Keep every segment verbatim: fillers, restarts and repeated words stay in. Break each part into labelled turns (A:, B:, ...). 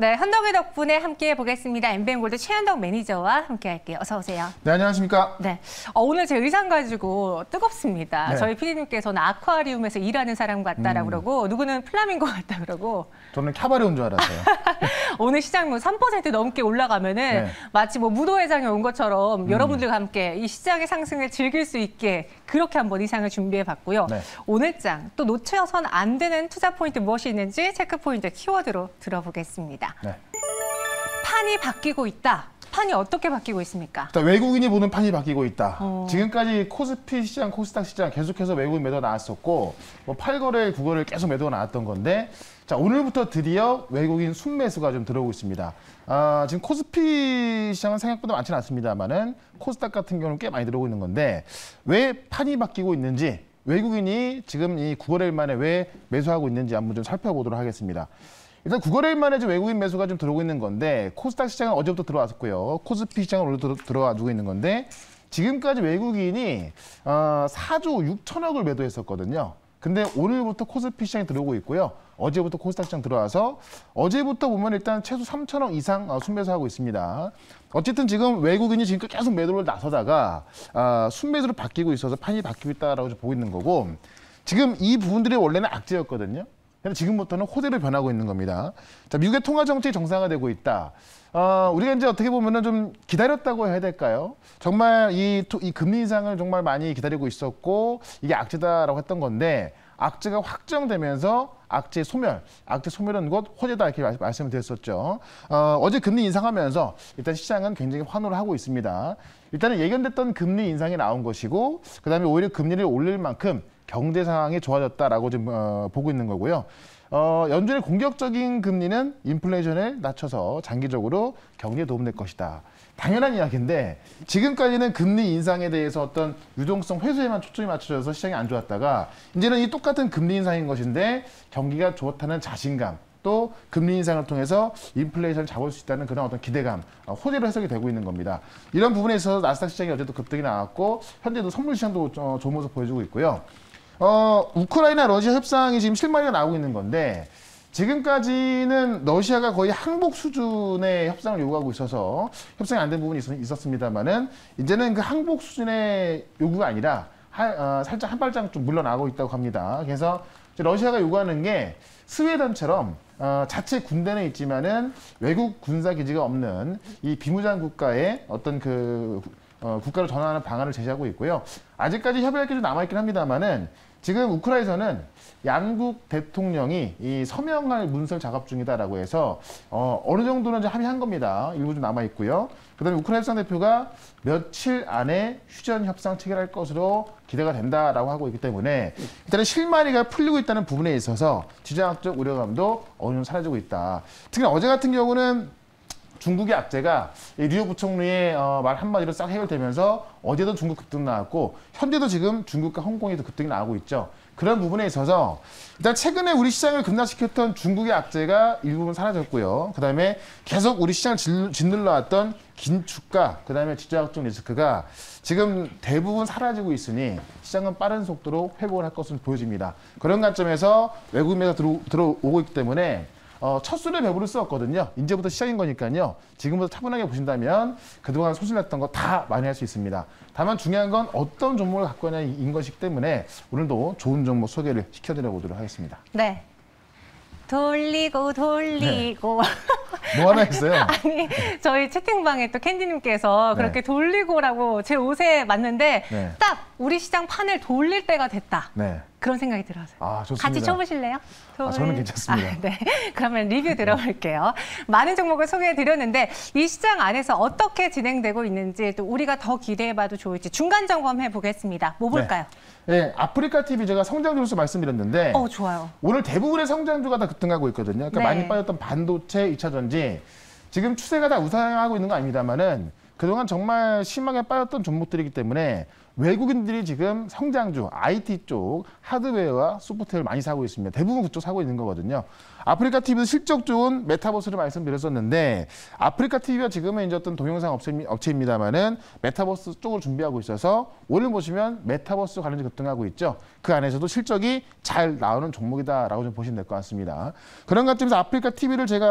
A: 네, 현덕의 덕분에 함께 보겠습니다. 엠비엠골드 최현덕 매니저와 함께 할게요. 어서 오세요.
B: 네, 안녕하십니까.
A: 네, 어, 오늘 제 의상 가지고 뜨겁습니다.
B: 네.
A: 저희 피디님께서는 아쿠아리움에서 일하는 사람 같다라고 음. 그러고 누구는 플라밍고 같다 그러고
B: 저는 캬바레 온 줄 알았어요.
A: 오늘 시장 뭐 삼 퍼센트 넘게 올라가면은 네. 마치 뭐 무도회장에 온 것처럼 음. 여러분들과 함께 이 시장의 상승을 즐길 수 있게 그렇게 한번 의상을 준비해 봤고요. 네. 오늘 장 또 놓쳐선 안 되는 투자 포인트 무엇이 있는지 체크 포인트 키워드로 들어보겠습니다. 네. 판이 바뀌고 있다. 판이 어떻게 바뀌고 있습니까?
B: 일단 외국인이 보는 판이 바뀌고 있다. 어. 지금까지 코스피 시장, 코스닥 시장 계속해서 외국인 매도가 나왔었고 뭐 팔 거래, 구 거래 계속 매도가 나왔던 건데 자 오늘부터 드디어 외국인 순매수가 좀 들어오고 있습니다. 아, 지금 코스피 시장은 생각보다 많지는 않습니다만은 코스닥 같은 경우는 꽤 많이 들어오고 있는 건데 왜 판이 바뀌고 있는지 외국인이 지금 이 구 거래일 만에 왜 매수하고 있는지 한번 좀 살펴보도록 하겠습니다. 일단 구 거래일 만에 좀 외국인 매수가 좀 들어오고 있는 건데 코스닥 시장은 어제부터 들어왔었고요. 코스피 시장은 오늘 들어, 들어와주고 있는 건데 지금까지 외국인이 어, 사조 육천억을 매도했었거든요. 근데 오늘부터 코스피 시장이 들어오고 있고요. 어제부터 코스닥 시장 들어와서 어제부터 보면 일단 최소 삼천억 이상 순매수하고 있습니다. 어쨌든 지금 외국인이 지금 계속 매도를 나서다가 어, 순매수로 바뀌고 있어서 판이 바뀌고 있다라고 보고 있는 거고 지금 이 부분들이 원래는 악재였거든요. 근데 지금부터는 호재로 변하고 있는 겁니다. 자, 미국의 통화 정책이 정상화되고 있다. 어, 우리가 이제 어떻게 보면은 좀 기다렸다고 해야 될까요? 정말 이, 이 금리 인상을 정말 많이 기다리고 있었고 이게 악재다라고 했던 건데 악재가 확정되면서 악재 소멸, 악재 소멸은 곧 호재다 이렇게 말씀을 드렸었죠. 어, 어제 금리 인상하면서 일단 시장은 굉장히 환호를 하고 있습니다. 일단은 예견됐던 금리 인상이 나온 것이고 그다음에 오히려 금리를 올릴 만큼 경제 상황이 좋아졌다라고 좀 어, 보고 있는 거고요. 어, 연준의 공격적인 금리는 인플레이션을 낮춰서 장기적으로 경제에 도움될 것이다. 당연한 이야기인데 지금까지는 금리 인상에 대해서 어떤 유동성 회수에만 초점이 맞춰져서 시장이 안 좋았다가 이제는 이 똑같은 금리 인상인 것인데 경기가 좋다는 자신감 또 금리 인상을 통해서 인플레이션을 잡을 수 있다는 그런 어떤 기대감, 호재로 해석이 되고 있는 겁니다. 이런 부분에 있어서 나스닥 시장이 어제도 급등이 나왔고 현재도 선물 시장도 어, 좋은 모습 보여주고 있고요. 어, 우크라이나 러시아 협상이 지금 실마리가 나오고 있는 건데 지금까지는 러시아가 거의 항복 수준의 협상을 요구하고 있어서 협상이 안 된 부분이 있었습니다만은 이제는 그 항복 수준의 요구가 아니라 하, 어, 살짝 한 발짝 좀 물러나고 있다고 합니다. 그래서 러시아가 요구하는 게 스웨덴처럼 어, 자체 군대는 있지만은 외국 군사 기지가 없는 이 비무장 국가의 어떤 그 어, 국가로 전환하는 방안을 제시하고 있고요. 아직까지 협의할 게 좀 남아있긴 합니다만은 지금 우크라이나에서는 양국 대통령이 이 서명할 문서 작업 중이다라고 해서 어, 어느 정도는 이제 합의한 겁니다. 일부 좀 남아 있고요. 그다음에 우크라이나 협상 대표가 며칠 안에 휴전 협상 체결할 것으로 기대가 된다라고 하고 있기 때문에 일단은 실마리가 풀리고 있다는 부분에 있어서 지정학적 우려감도 어느 정도 사라지고 있다. 특히 어제 같은 경우는 중국의 악재가 류호 부총리의 어, 말 한마디로 싹 해결되면서 어제도 중국 급등 나왔고 현재도 지금 중국과 홍콩에도 급등이 나오고 있죠. 그런 부분에 있어서 일단 최근에 우리 시장을 급락시켰던 중국의 악재가 일부분 사라졌고요. 그다음에 계속 우리 시장을 짓눌러 왔던 긴축과 그다음에 지정학적 리스크가 지금 대부분 사라지고 있으니 시장은 빠른 속도로 회복을 할 것으로 보여집니다. 그런 관점에서 외국인 매수가 들어, 들어오고 있기 때문에 어, 첫 술에 배부를 수 없거든요. 이제부터 시작인 거니까요. 지금부터 차분하게 보신다면 그동안 소실났던 거 다 많이 할 수 있습니다. 다만 중요한 건 어떤 종목을 갖고 있냐인 것이기 때문에 오늘도 좋은 종목 소개를 시켜드려 보도록 하겠습니다.
A: 네. 돌리고 돌리고.
B: 네. 뭐 하나 했어요?
A: 아니 저희 채팅방에 또 캔디님께서 그렇게 네. 돌리고라고 제 옷에 맞는데 네. 딱 우리 시장 판을 돌릴 때가 됐다. 네. 그런 생각이 들어서.
B: 아, 좋습니다.
A: 같이 쳐보실래요?
B: 돌... 아, 저는 괜찮습니다.
A: 아, 네. 그러면 리뷰 들어볼게요. 많은 종목을 소개해드렸는데 이 시장 안에서 어떻게 진행되고 있는지 또 우리가 더 기대해봐도 좋을지 중간 점검해 보겠습니다. 뭐 볼까요?
B: 네. 네, 아프리카 티비 제가 성장주로서 말씀드렸는데
A: 어, 좋아요.
B: 오늘 대부분의 성장주가 다 급등하고 있거든요. 그러니까
A: 네.
B: 많이 빠졌던 반도체, 이 차 전지 지금 추세가 다 우상하고 있는 거 아닙니다만은 그동안 정말 심하게 빠졌던 종목들이기 때문에 외국인들이 지금 성장주, 아이티 쪽 하드웨어와 소프트웨어를 많이 사고 있습니다. 대부분 그쪽 사고 있는 거거든요. 아프리카 티비도 실적 좋은 메타버스를 말씀드렸었는데 아프리카 티비가 지금은 이제 어떤 동영상 업체, 업체입니다만은 메타버스 쪽을 준비하고 있어서 오늘 보시면 메타버스 관련주 급등하고 있죠. 그 안에서도 실적이 잘 나오는 종목이다라고 좀 보시면 될 것 같습니다. 그런 관점에서 아프리카 티비를 제가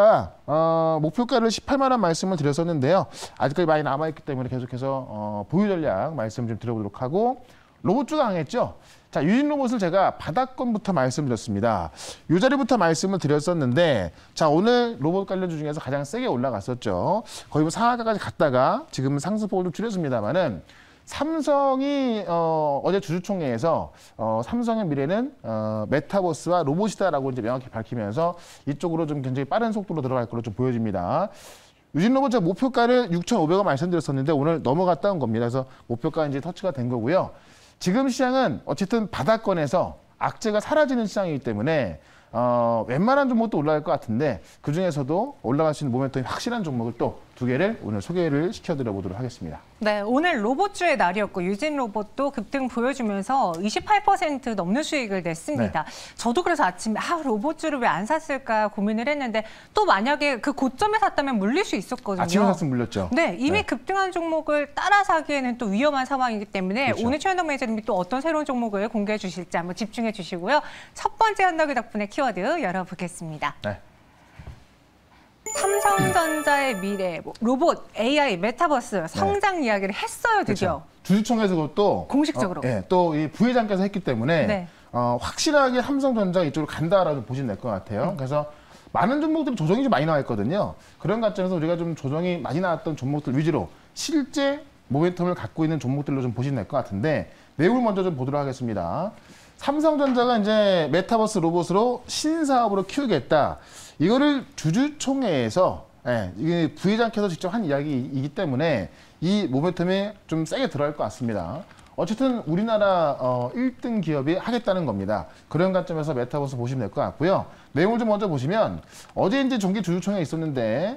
B: 어, 목표가를 십팔만 원 말씀을 드렸었는데요. 아직까지 많이 남아있기 때문에 계속해서 어, 보유 전략 말씀 좀 드려보도록 하고 로봇주 강했죠. 자, 유진 로봇을 제가 바닥권부터 말씀드렸습니다. 이 자리부터 말씀을 드렸었는데 자, 오늘 로봇 관련주 중에서 가장 세게 올라갔었죠. 거의 뭐 상하가까지 갔다가 지금은 상승폭을 좀 줄였습니다만은 삼성이 어, 어제 주주총회에서 어, 삼성의 미래는 어, 메타버스와 로봇이다라고 이제 명확히 밝히면서 이쪽으로 좀 굉장히 빠른 속도로 들어갈 것으로 좀 보여집니다. 유진로봇 제가 목표가를 육천오백 원 말씀드렸었는데 오늘 넘어갔다 온 겁니다. 그래서 목표가 이제 터치가 된 거고요. 지금 시장은 어쨌든 바닥권에서 악재가 사라지는 시장이기 때문에 어, 웬만한 종목도 올라갈 것 같은데 그중에서도 올라갈 수 있는 모멘텀이 확실한 종목을 또 두 개를 오늘 소개를 시켜드려 보도록 하겠습니다.
A: 네, 오늘 로봇주의 날이었고 유진 로봇도 급등 보여주면서 이십팔 퍼센트 넘는 수익을 냈습니다. 네. 저도 그래서 아침에 아, 로봇주를 왜 안 샀을까 고민을 했는데 또 만약에 그 고점에 샀다면 물릴 수 있었거든요.
B: 아침에 샀으면 물렸죠.
A: 네, 이미
B: 네.
A: 급등한 종목을 따라 사기에는 또 위험한 상황이기 때문에 그렇죠. 오늘 최현덕 매니저님이 또 어떤 새로운 종목을 공개해 주실지 한번 집중해 주시고요. 첫 번째 현덕이 덕분에 키워드 열어보겠습니다.
B: 네.
A: 삼성전자의 미래, 뭐 로봇, 에이아이, 메타버스 성장 네. 이야기를 했어요, 드디어.
B: 그렇죠. 주주총회에서 그것도
A: 공식적으로.
B: 어, 예, 또 이 부회장께서 했기 때문에
A: 네.
B: 어, 확실하게 삼성전자가 이쪽으로 간다라고 보시면 될 것 같아요. 음. 그래서 많은 종목들이 조정이 좀 많이 나와 있거든요. 그런 관점에서 우리가 좀 조정이 많이 나왔던 종목들 위주로 실제 모멘텀을 갖고 있는 종목들로 좀 보시면 될 것 같은데 내용을 먼저 좀 보도록 하겠습니다. 삼성전자가 이제 메타버스 로봇으로 신사업으로 키우겠다. 이거를 주주총회에서 예, 이게 부회장께서 직접 한 이야기이기 때문에 이 모멘텀에 좀 세게 들어갈 것 같습니다. 어쨌든 우리나라 어, 일 등 기업이 하겠다는 겁니다. 그런 관점에서 메타버스 보시면 될 것 같고요. 내용을 좀 먼저 보시면 어제 이제 정기 주주총회 있었는데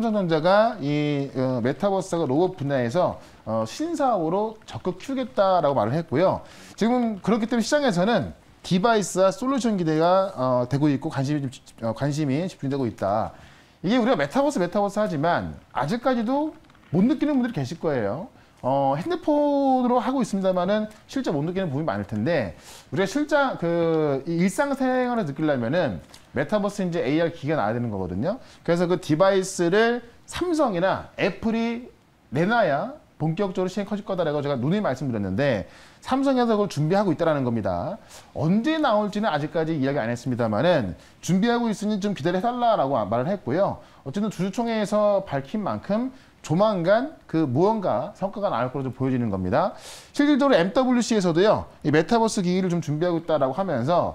B: 삼성전자가 이 어, 메타버스가 로봇 분야에서 어, 신사업으로 적극 키우겠다라고 말을 했고요. 지금 그렇기 때문에 시장에서는 디바이스와 솔루션 기대가 어, 되고 있고 관심이 좀, 어, 관심이 집중되고 있다. 이게 우리가 메타버스 메타버스 하지만 아직까지도 못 느끼는 분들이 계실 거예요. 어, 핸드폰으로 하고 있습니다만은 실제 못 느끼는 부분이 많을 텐데 우리가 실제 그 일상생활을 느끼려면은 메타버스 이제 에이알 기기가 나와야 되는 거거든요. 그래서 그 디바이스를 삼성이나 애플이 내놔야 본격적으로 시행이 커질 거다라고 제가 누누이 말씀드렸는데 삼성에서 그걸 준비하고 있다는 겁니다. 언제 나올지는 아직까지 이야기 안 했습니다만은 준비하고 있으니 좀 기다려달라고 말을 했고요. 어쨌든 주주총회에서 밝힌 만큼 조만간 그 무언가 성과가 나올 것으로 좀 보여지는 겁니다. 실질적으로 엠더블유씨에서도요, 이 메타버스 기기를 좀 준비하고 있다라고 하면서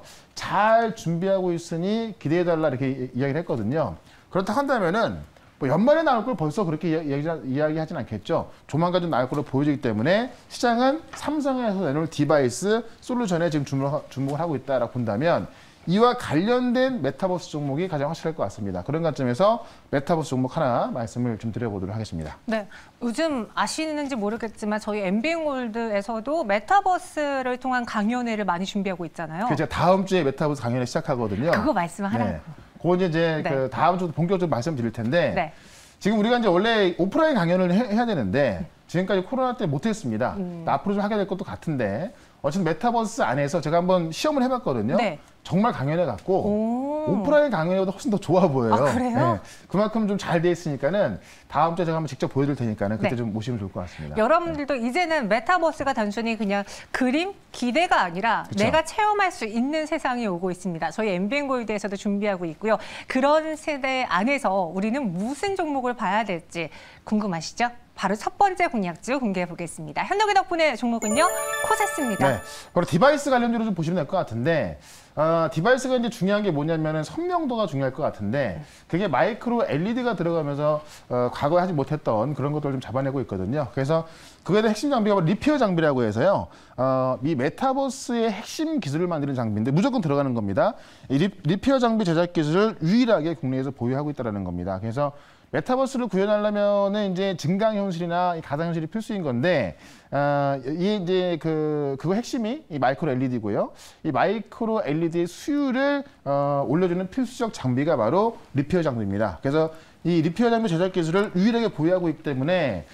B: 잘 준비하고 있으니 기대해달라 이렇게 이야기를 했거든요. 그렇다 한다면은 뭐 연말에 나올 걸 벌써 그렇게 이야기, 이야기하진 않겠죠. 조만간 좀 나올 걸로 보여지기 때문에 시장은 삼성에서 내놓을 디바이스 솔루션에 지금 주목, 주목을 하고 있다라고 본다면 이와 관련된 메타버스 종목이 가장 확실할 것 같습니다. 그런 관점에서 메타버스 종목 하나 말씀을 좀 드려보도록 하겠습니다.
A: 네, 요즘 아시는지 모르겠지만 저희 엠비엔골드에서도 메타버스를 통한 강연회를 많이 준비하고 있잖아요.
B: 제가 다음 주에 메타버스 강연을 시작하거든요.
A: 그거 말씀하라고.
B: 네. 그거 이제
A: 네.
B: 그 다음 주도 본격적으로 말씀드릴 텐데
A: 네.
B: 지금 우리가 이제 원래 오프라인 강연을 해, 해야 되는데 지금까지 코로나 때 못했습니다. 음. 앞으로 좀 하게 될 것도 같은데 어쨌든 메타버스 안에서 제가 한번 시험을 해봤거든요. 네. 정말 강연해 갖고 오프라인 강연보다 훨씬 더 좋아 보여요.
A: 아, 그래요? 네.
B: 그만큼 좀 잘 돼 있으니까는 다음 주에 제가 한번 직접 보여드릴 테니까는 그때
A: 네.
B: 좀 모시면 좋을 것 같습니다.
A: 여러분들도 네. 이제는 메타버스가 단순히 그냥 그림, 기대가 아니라 그쵸? 내가 체험할 수 있는 세상이 오고 있습니다. 저희 엠비엔골드에서도 준비하고 있고요. 그런 세대 안에서 우리는 무슨 종목을 봐야 될지 궁금하시죠? 바로 첫 번째 공략주 공개해 보겠습니다. 현덕이 덕분에 종목은요, 코세스입니다.
B: 네, 바로 디바이스 관련주로 좀 보시면 될 것 같은데, 어, 디바이스가 이제 중요한 게 뭐냐면은 선명도가 중요할 것 같은데, 그게 마이크로 엘이디가 들어가면서 어, 과거에 하지 못했던 그런 것들을 좀 잡아내고 있거든요. 그래서 그거에 대한 핵심 장비가 리피어 장비라고 해서요, 어, 이 메타버스의 핵심 기술을 만드는 장비인데 무조건 들어가는 겁니다. 이 리, 리피어 장비 제작 기술을 유일하게 국내에서 보유하고 있다는 겁니다. 그래서 메타버스를 구현하려면은 이제 증강현실이나 가상현실이 필수인 건데, 어, 이 이제 그, 그거 핵심이 이 마이크로 엘이디고요. 이 마이크로 엘이디의 수율을 어, 올려주는 필수적 장비가 바로 리피어 장비입니다. 그래서 이 리피어 장비 제작 기술을 유일하게 보유하고 있기 때문에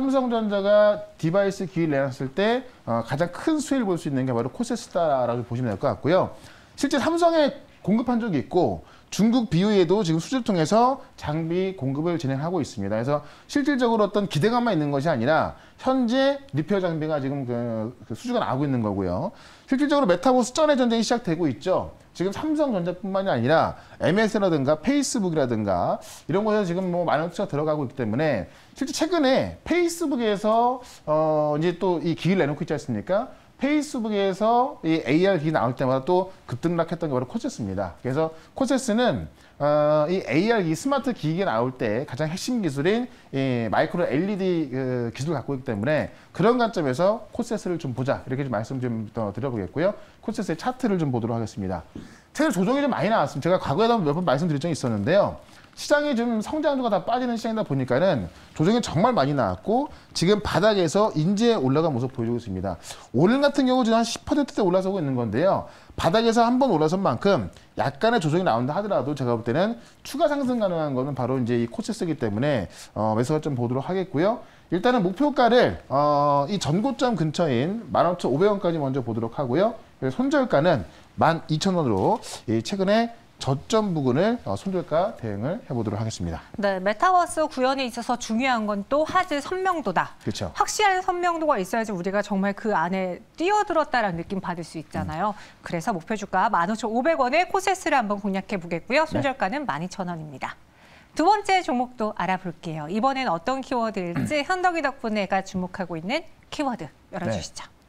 B: 삼성전자가 디바이스 기기를 내놨을 때 어, 가장 큰 수혜를 볼 수 있는 게 바로 코세스다라고 보시면 될 것 같고요. 실제 삼성에 공급한 적이 있고 중국 비오이에도 지금 수주를 통해서 장비 공급을 진행하고 있습니다. 그래서 실질적으로 어떤 기대감만 있는 것이 아니라 현재 리페어 장비가 지금 그, 그 수주가 나오고 있는 거고요. 실질적으로 메타버스 전의 전쟁이 시작되고 있죠. 지금 삼성전자뿐만이 아니라 엠에스라든가 페이스북이라든가 이런 곳에서 지금 뭐 많은 투자가 들어가고 있기 때문에 실제 최근에 페이스북에서 어 이제 또 이 기기를 내놓고 있지 않습니까? 페이스북에서 이 에이알 기기 나올 때마다 또 급등락했던 게 바로 코세스입니다. 그래서 코세스는 어, 이 에이알 기기, 스마트 기기가 나올 때 가장 핵심 기술인 이 마이크로 엘이디 그 기술을 갖고 있기 때문에 그런 관점에서 코세스를 좀 보자. 이렇게 좀 말씀 좀 더 드려보겠고요. 코세스의 차트를 좀 보도록 하겠습니다. 최근 조정이 좀 많이 나왔습니다. 제가 과거에도 몇 번 말씀드린 적이 있었는데요. 시장이 좀 성장도가 다 빠지는 시장이다 보니까는 조정이 정말 많이 나왔고 지금 바닥에서 인제 올라간 모습 보여주고 있습니다. 오늘 같은 경우 지금 한 십 퍼센트대 올라서고 있는 건데요. 바닥에서 한번 올라선 만큼 약간의 조정이 나온다 하더라도 제가 볼 때는 추가 상승 가능한 거는 바로 이제 이 코세스이기 때문에 어, 매수가 좀 보도록 하겠고요. 일단은 목표가를 어, 이 전고점 근처인 만 오천오백 원까지 먼저 보도록 하고요. 그리고 손절가는 만 이천 원으로 이 최근에 저점 부근을 손절가 대응을 해보도록 하겠습니다.
A: 네, 메타버스 구현에 있어서 중요한 건 또 하드 선명도다.
B: 그렇죠.
A: 확실한 선명도가 있어야지 우리가 정말 그 안에 뛰어들었다라는 느낌 받을 수 있잖아요. 음. 그래서 목표 주가 만 오천오백 원에 코세스를 한번 공략해 보겠고요. 손절가는 네. 만 이천 원입니다. 두 번째 종목도 알아볼게요. 이번엔 어떤 키워드일지 음. 현덕이 덕분에가 주목하고 있는 키워드 열어주시죠. 네.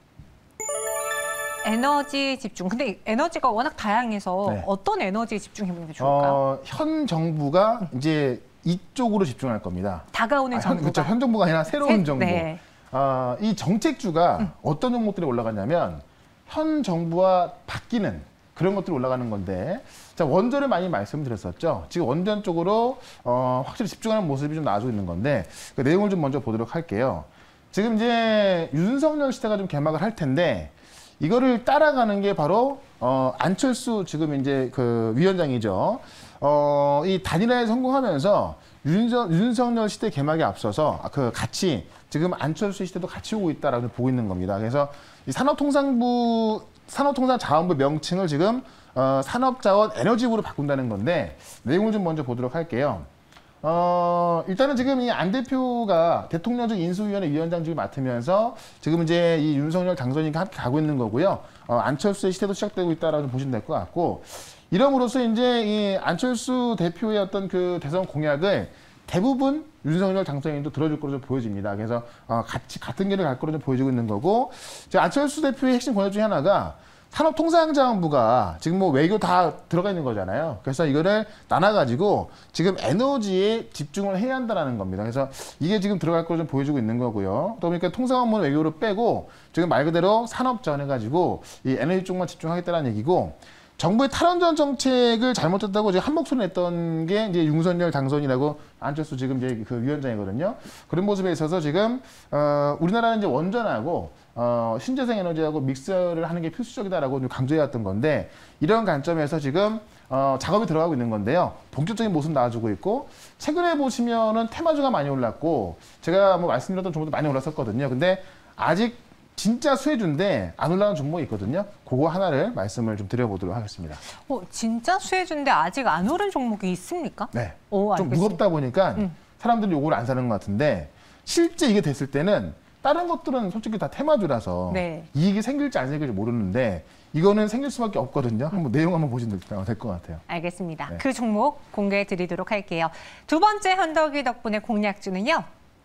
A: 에너지 집중. 근데 에너지가 워낙 다양해서 네. 어떤 에너지에 집중해보는 게 좋을까요?
B: 어, 현 정부가 이제 이쪽으로 집중할 겁니다.
A: 다가오는
B: 아,
A: 정부가.
B: 현, 그렇죠. 현 정부가 아니라 새로운 새, 정부.
A: 네.
B: 어, 이 정책주가 음. 어떤 종목들이 올라가냐면 현 정부와 바뀌는 그런 것들이 올라가는 건데 자 원전을 많이 말씀드렸었죠. 지금 원전 쪽으로 어, 확실히 집중하는 모습이 좀 나아지고 있는 건데 그 내용을 좀 먼저 보도록 할게요. 지금 이제 윤석열 시대가 좀 개막을 할 텐데 이거를 따라가는 게 바로 어, 안철수 지금 이제 그 위원장이죠. 어, 이 단일화에 성공하면서 윤석, 윤석열 시대 개막에 앞서서 그 같이 지금 안철수 시대도 같이 오고 있다라고 보고 있는 겁니다. 그래서 이 산업통상부 산업통상자원부 명칭을 지금 어, 산업자원 에너지부로 바꾼다는 건데 내용을 좀 먼저 보도록 할게요. 어, 일단은 지금 이 안 대표가 대통령직 인수위원회 위원장직을 맡으면서 지금 이제 이 윤석열 당선인과 함께 가고 있는 거고요. 어, 안철수의 시대도 시작되고 있다라고 보시면 될 것 같고, 이름으로써 이제 이 안철수 대표의 어떤 그 대선 공약을 대부분 윤석열 당선인도 들어줄 거로 좀 보여집니다. 그래서 어, 같이 같은 길을 갈 거로 좀 보여지고 있는 거고, 이제 안철수 대표의 핵심 공약 중에 하나가 산업통상자원부가 지금 뭐 외교 다 들어가 있는 거잖아요. 그래서 이거를 나눠가지고 지금 에너지에 집중을 해야 한다는 겁니다. 그래서 이게 지금 들어갈 걸로 좀 보여주고 있는 거고요. 또 보니까 통상업무는 외교로 빼고 지금 말 그대로 산업자원 해가지고 이 에너지 쪽만 집중하겠다는 얘기고, 정부의 탈원전 정책을 잘못했다고 지금 한 목소리 냈던 게 이제 윤석열 당선이라고 안철수 지금 이제 그 위원장이거든요. 그런 모습에 있어서 지금 어, 우리나라는 이제 원전하고 어, 신재생 에너지하고 믹스를 하는 게 필수적이다라고 좀 강조해왔던 건데, 이런 관점에서 지금 어, 작업이 들어가고 있는 건데요. 본격적인 모습 나와주고 있고, 최근에 보시면은 테마주가 많이 올랐고, 제가 뭐 말씀드렸던 종목도 많이 올랐었거든요. 근데 아직 진짜 수혜주인데 안 올라가는 종목이 있거든요. 그거 하나를 말씀을 좀 드려보도록 하겠습니다.
A: 어, 진짜 수혜주인데 아직 안 오른 종목이 있습니까?
B: 네.
A: 오,
B: 좀 무겁다 보니까
A: 음.
B: 사람들이 이걸 안 사는 것 같은데, 실제 이게 됐을 때는 다른 것들은 솔직히 다 테마주라서 네. 이익이 생길지 안 생길지 모르는데 이거는 생길 수밖에 없거든요. 한번 내용 한번 보시면 될 것 같아요.
A: 알겠습니다. 네. 그 종목 공개해 드리도록 할게요. 두 번째 현덕이 덕분에 공략주는요.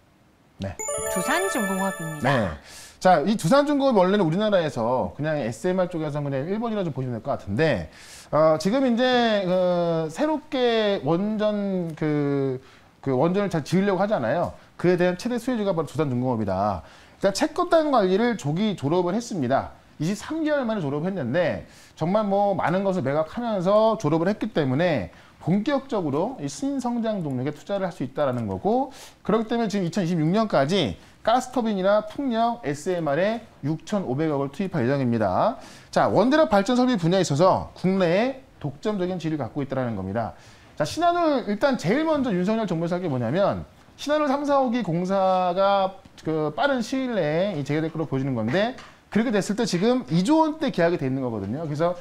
A: 네. 두산중공업입니다.
B: 네. 자, 이 두산중공업 원래는 우리나라에서 그냥 에스엠알 쪽에서 그냥 일 번이라 좀 보시면 될 것 같은데, 어, 지금 이제 그 새롭게 원전 그, 그 원전을 잘 지으려고 하잖아요. 그에 대한 최대 수혜주가 바로 두산중공업이다. 일단 채권단 관리를 조기 졸업을 했습니다. 이십삼 개월 만에 졸업을 했는데 정말 뭐 많은 것을 매각하면서 졸업을 했기 때문에 본격적으로 이 신성장 동력에 투자를 할 수 있다는 거고, 그렇기 때문에 지금 이천이십육 년까지 가스터빈이나 풍력, 에스엠알에 육천오백억을 투입할 예정입니다. 자, 원자력 발전 설비 분야에 있어서 국내에 독점적인 지위를 갖고 있다는 겁니다. 자, 신한울 일단 제일 먼저 윤석열 정부에서 한 게 뭐냐면 신한울 삼, 사호기 공사가 그 빠른 시일 내에 재개될 걸로 보여지는 건데, 그렇게 됐을 때 지금 이조 원대 계약이 돼 있는 거거든요. 그래서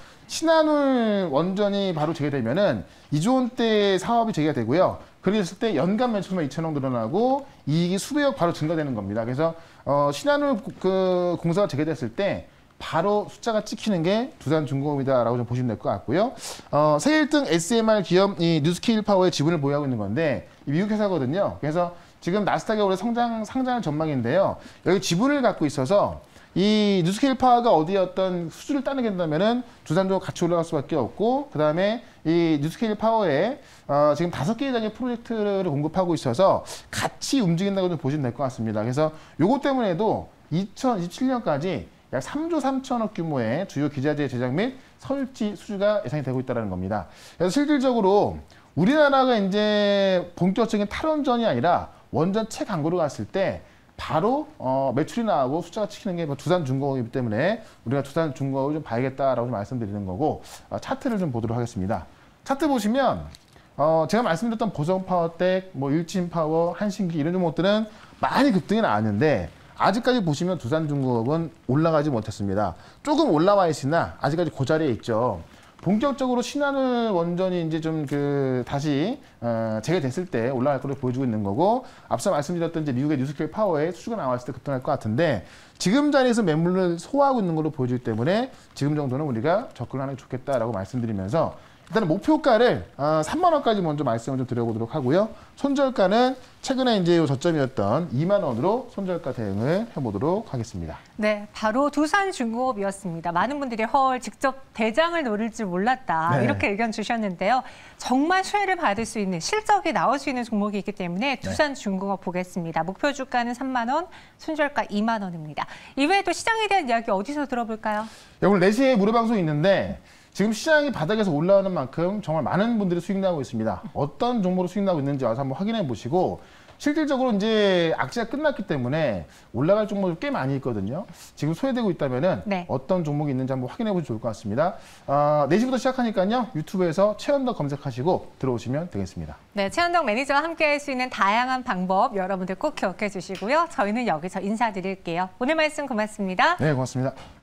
B: 신한울 원전이 바로 재개되면은 이조 원대 사업이 재개가 되고요. 그렇게 됐을 때 연간 매출만 이천억 늘어나고 이익이 수백억 바로 증가되는 겁니다. 그래서 어, 신한울 그 공사가 재개됐을 때 바로 숫자가 찍히는 게 두산중공업이다라고 좀 보시면 될 것 같고요. 어, 세계 일 등 에스엠알 기업 이 뉴스케일 파워의 지분을 보유하고 있는 건데 이 미국 회사거든요. 그래서 지금 나스닥에 올해 성장 상장할 전망인데요. 여기 지분을 갖고 있어서 이 뉴스케일 파워가 어디에 어떤 수주를 따내게 된다면은 두산도 같이 올라갈 수밖에 없고, 그 다음에 이 뉴스케일 파워에 어, 지금 다섯 개 단위 프로젝트를 공급하고 있어서 같이 움직인다고 좀 보시면 될 것 같습니다. 그래서 요거 때문에도 이천이십칠 년까지 약 삼조 삼천억 규모의 주요 기자재 제작 및 설치 수주가 예상이 되고 있다는 겁니다. 그래서 실질적으로 우리나라가 이제 본격적인 탈원전이 아니라 원전 채광고로 갔을 때 바로 어, 매출이 나오고 숫자가 찍히는 게 두산중공업이기 때문에 우리가 두산중공업을 좀 봐야겠다라고 좀 말씀드리는 거고, 어, 차트를 좀 보도록 하겠습니다. 차트 보시면 어, 제가 말씀드렸던 보성파워텍, 뭐 일진파워, 한신기 이런 종목들은 많이 급등이 나왔는데 아직까지 보시면 두산중공업은 올라가지 못했습니다. 조금 올라와 있으나 아직까지 그 자리에 있죠. 본격적으로 신한울 원전이 이제 좀 그 다시 어, 재개됐을 때 올라갈 것을 보여주고 있는 거고, 앞서 말씀드렸던 이제 미국의 뉴스케일 파워에 수주가 나왔을 때 급등할 것 같은데 지금 자리에서 매물을 소화하고 있는 걸로 보여주기 때문에 지금 정도는 우리가 접근하는 게 좋겠다라고 말씀드리면서 일단은 목표가를 어, 삼만 원까지 먼저 말씀을 좀 드려보도록 하고요. 손절가는 최근에 이제 요 저점이었던 이만 원으로 손절가 대응을 해보도록 하겠습니다.
A: 네, 바로 두산중공업이었습니다. 많은 분들이 헐 직접 대장을 노릴 줄 몰랐다 네. 이렇게 의견 주셨는데요. 정말 수혜를 받을 수 있는 실적이 나올 수 있는 종목이 있기 때문에 두산중공업 네. 보겠습니다. 목표 주가는 삼만 원, 손절가 이만 원입니다. 이외에도 시장에 대한 이야기 어디서 들어볼까요?
B: 네, 오늘 네 시에 무료방송이 있는데 지금 시장이 바닥에서 올라오는 만큼 정말 많은 분들이 수익 나고 있습니다. 어떤 종목으로 수익 나고 있는지 와서 한번 확인해 보시고, 실질적으로 이제 악재가 끝났기 때문에 올라갈 종목이 꽤 많이 있거든요. 지금 소외되고 있다면은 네. 어떤 종목이 있는지 한번 확인해 보시면 좋을 것 같습니다. 어, 네 시부터 시작하니까요. 유튜브에서 최현덕 검색하시고 들어오시면 되겠습니다.
A: 네, 최현덕 매니저와 함께 할 수 있는 다양한 방법 여러분들 꼭 기억해 주시고요. 저희는 여기서 인사드릴게요. 오늘 말씀 고맙습니다.
B: 네, 고맙습니다.